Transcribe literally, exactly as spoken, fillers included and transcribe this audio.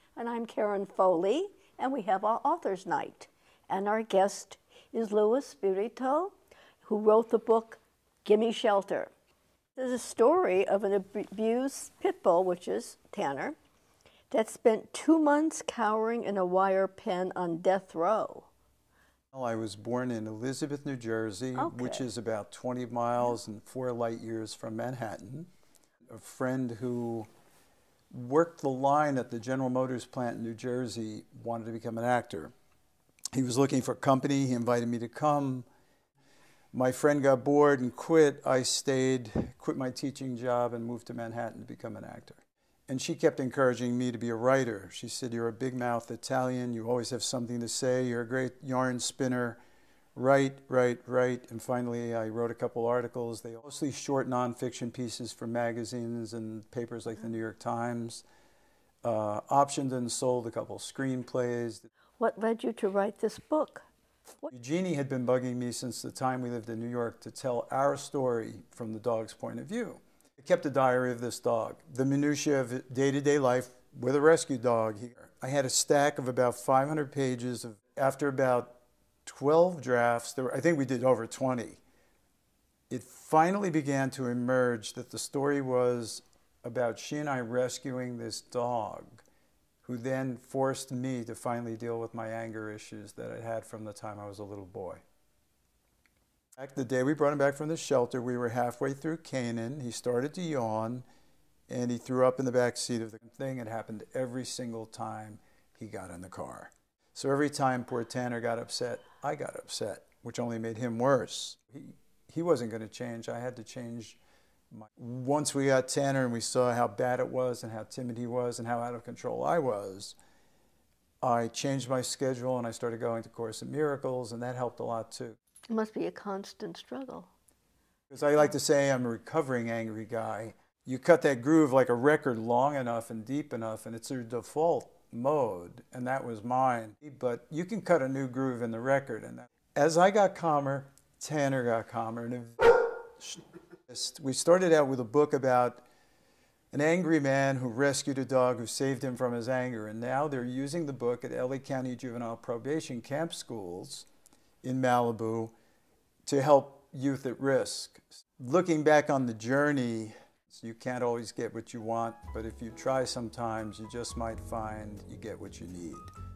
And I'm Karyn Foley, and we have our Author's Night. And our guest is Louis Spirito, who wrote the book, Gimme Shelter. There's a story of an abused pit bull, which is Tanner, that spent two months cowering in a wire pen on death row. Well, I was born in Elizabeth, New Jersey, Okay. which is about twenty miles and four light years from Manhattan. A friend who worked the line at the General Motors plant in New Jersey wanted to become an actor. He was looking for company. He invited me to come. My friend got bored and quit. I stayed, quit my teaching job, and moved to Manhattan to become an actor. And she kept encouraging me to be a writer. She said, "You're a big-mouthed Italian. You always have something to say. You're a great yarn spinner. Write, write, write." And finally, I wrote a couple articles. They were mostly short nonfiction pieces for magazines and papers like the New York Times. Uh, optioned and sold a couple screenplays. What led you to write this book? What? Eugenie had been bugging me since the time we lived in New York to tell our story from the dog's point of view. I kept a diary of this dog, the minutiae of day-to-day life with a rescue dog here. I had a stack of about five hundred pages. Of, after about twelve drafts, there were, I think we did over twenty, it finally began to emerge that the story was about she and I rescuing this dog, who then forced me to finally deal with my anger issues that I had from the time I was a little boy. Back the day we brought him back from the shelter, we were halfway through Canaan. He started to yawn, and he threw up in the back seat of the thing. It happened every single time he got in the car. So every time poor Tanner got upset, I got upset, which only made him worse. He, he wasn't going to change. I had to change. My... Once we got Tanner and we saw how bad it was and how timid he was and how out of control I was, I changed my schedule and I started going to Course in Miracles, and that helped a lot too. It must be a constant struggle. Because I like to say I'm a recovering angry guy. You cut that groove like a record long enough and deep enough, and it's your default mode, and that was mine. But you can cut a new groove in the record. And that. As I got calmer, Tanner got calmer. And we started out with a book about an angry man who rescued a dog who saved him from his anger. And now they're using the book at L A County Juvenile Probation Camp Schools in Malibu to help youth at risk. Looking back on the journey, you can't always get what you want, but if you try sometimes, you just might find you get what you need.